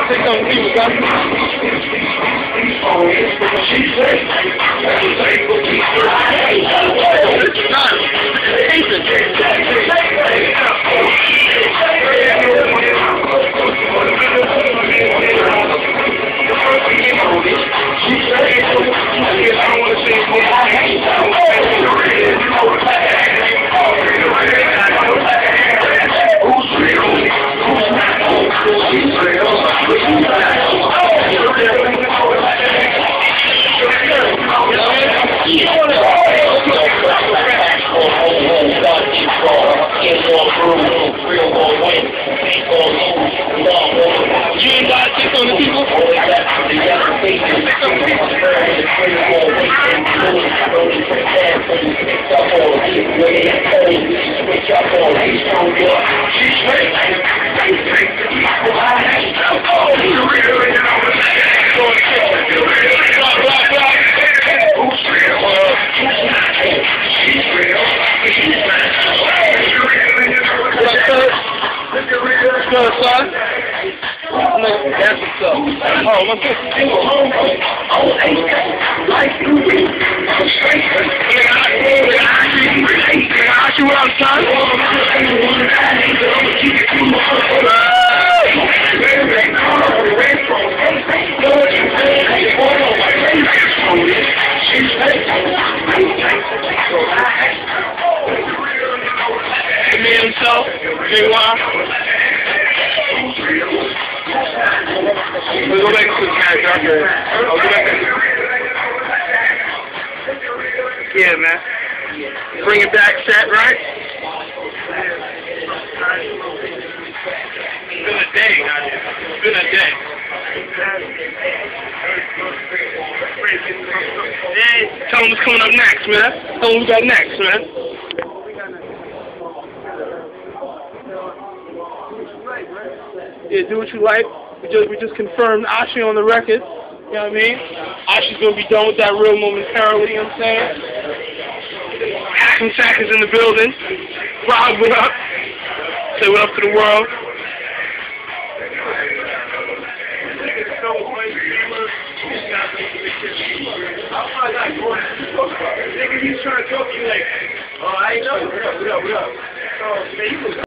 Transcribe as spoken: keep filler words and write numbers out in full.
Take some people, guys. You ain't got to take on the people? Good, son. That's what's up. Oh, what's this? Ask you what I'm son? The man himself, meanwhile. We'll go back to the character. Okay. I'll go back there. Yeah, man. Bring it back set, right? It's been a day, guys. It's been a day. Hey, tell them what's coming up next, man. Tell them what we got next, man. Yeah, do what you like. We just we just confirmed Ashi on the record. You know what I mean? Ashi's gonna be done with that real momentarily. You know what I'm saying? Action Sack is in the building. Rob, what up? Say what up to the world. Nigga, he's trying to talk to you like, oh, I ain't know. What up? What up? What up?